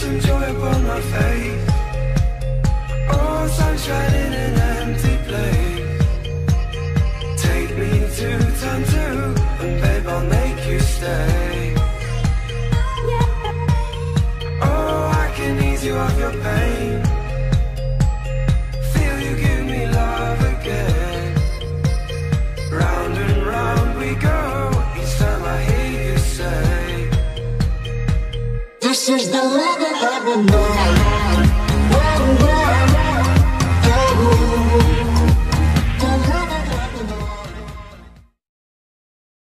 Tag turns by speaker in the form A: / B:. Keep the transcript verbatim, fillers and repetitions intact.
A: some joy upon my face. Oh, sunshine in an empty place. Take me to turn two, and babe, I'll make you stay. Oh, I can ease you of your pain. Feel you give me love again. Round and round we go, each time I hear you say, this is the rhythm of the night.